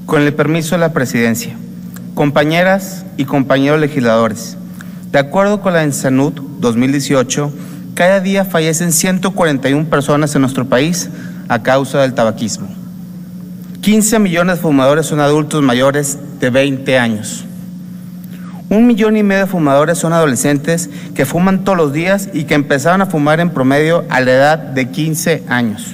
Con el permiso de la Presidencia, compañeras y compañeros legisladores, de acuerdo con la ENSANUD 2018, cada día fallecen 141 personas en nuestro país a causa del tabaquismo. 15 millones de fumadores son adultos mayores de 20 años. 1,5 millones de fumadores son adolescentes que fuman todos los días y que empezaron a fumar en promedio a la edad de 15 años.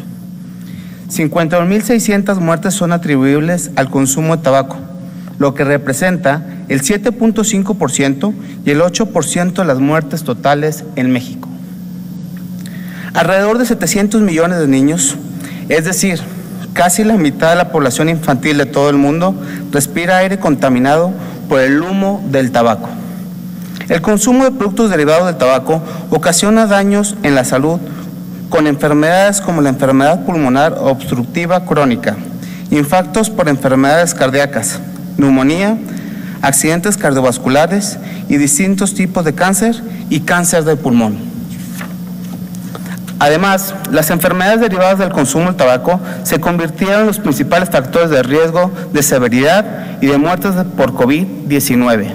51,600 muertes son atribuibles al consumo de tabaco, lo que representa el 7.5% y el 8% de las muertes totales en México. Alrededor de 700 millones de niños, es decir, casi la mitad de la población infantil de todo el mundo, respira aire contaminado por el humo del tabaco. El consumo de productos derivados del tabaco ocasiona daños en la salud con enfermedades como la enfermedad pulmonar obstructiva crónica, infartos por enfermedades cardíacas, neumonía, accidentes cardiovasculares y distintos tipos de cáncer y cáncer de pulmón. Además, las enfermedades derivadas del consumo del tabaco se convirtieron en los principales factores de riesgo de severidad y de muertes por COVID-19.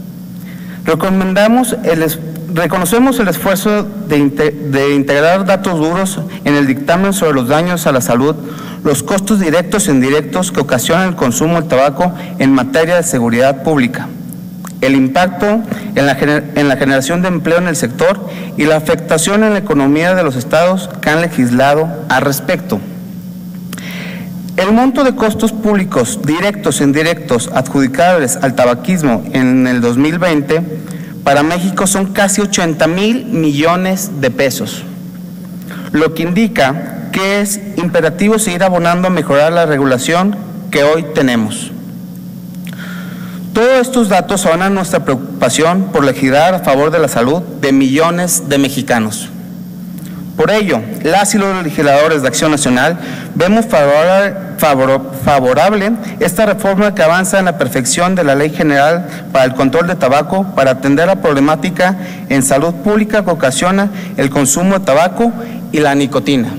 Reconocemos el esfuerzo de integrar datos duros en el dictamen sobre los daños a la salud, los costos directos e indirectos que ocasiona el consumo del tabaco en materia de seguridad pública, el impacto en la generación de empleo en el sector y la afectación en la economía de los estados que han legislado al respecto. El monto de costos públicos directos e indirectos adjudicables al tabaquismo en el 2020 para México son casi 80,000 millones de pesos, lo que indica que es imperativo seguir abonando a mejorar la regulación que hoy tenemos. Todos estos datos abonan nuestra preocupación por legislar a favor de la salud de millones de mexicanos. Por ello, las y los legisladores de Acción Nacional vemos favorable esta reforma que avanza en la perfección de la Ley General para el Control de Tabaco para atender la problemática en salud pública que ocasiona el consumo de tabaco y la nicotina.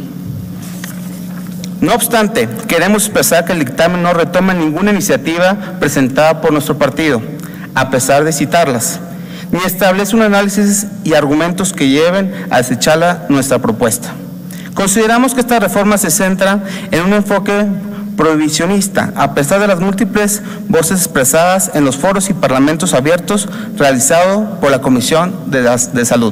No obstante, queremos expresar que el dictamen no retoma ninguna iniciativa presentada por nuestro partido, a pesar de citarlas, ni establece un análisis y argumentos que lleven a desecharla nuestra propuesta. Consideramos que esta reforma se centra en un enfoque prohibicionista, a pesar de las múltiples voces expresadas en los foros y parlamentos abiertos realizados por la Comisión de Salud.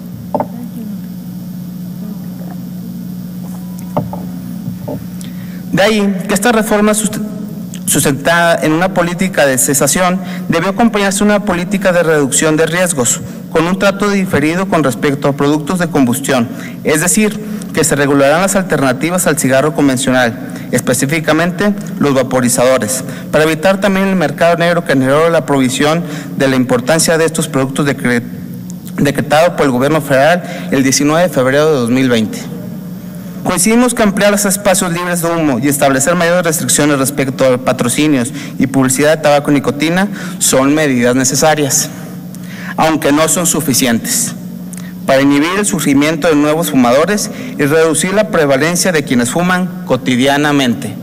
De ahí que esta reforma sustentada en una política de cesación debió acompañarse de una política de reducción de riesgos, con un trato diferido con respecto a productos de combustión, es decir, que se regularán las alternativas al cigarro convencional, específicamente los vaporizadores, para evitar también el mercado negro que generó la provisión de la importancia de estos productos decretado por el Gobierno federal el 19 de febrero de 2020. Coincidimos que ampliar los espacios libres de humo y establecer mayores restricciones respecto a patrocinios y publicidad de tabaco y nicotina son medidas necesarias, aunque no son suficientes, para inhibir el surgimiento de nuevos fumadores y reducir la prevalencia de quienes fuman cotidianamente.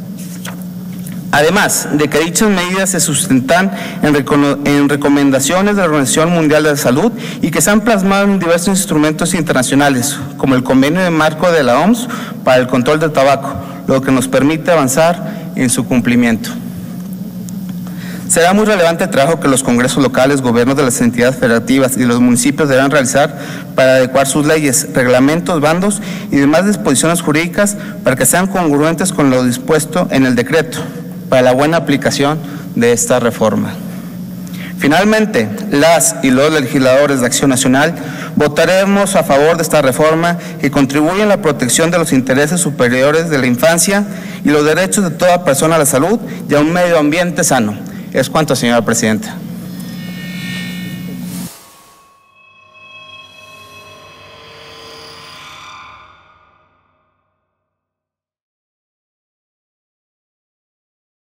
Además de que dichas medidas se sustentan en recomendaciones de la Organización Mundial de la Salud y que se han plasmado en diversos instrumentos internacionales, como el Convenio de Marco de la OMS para el control del tabaco, lo que nos permite avanzar en su cumplimiento. Será muy relevante el trabajo que los congresos locales, gobiernos de las entidades federativas y los municipios deberán realizar para adecuar sus leyes, reglamentos, bandos y demás disposiciones jurídicas para que sean congruentes con lo dispuesto en el decreto, para la buena aplicación de esta reforma. Finalmente, las y los legisladores de Acción Nacional votaremos a favor de esta reforma que contribuye a la protección de los intereses superiores de la infancia y los derechos de toda persona a la salud y a un medio ambiente sano. Es cuanto, señora presidenta.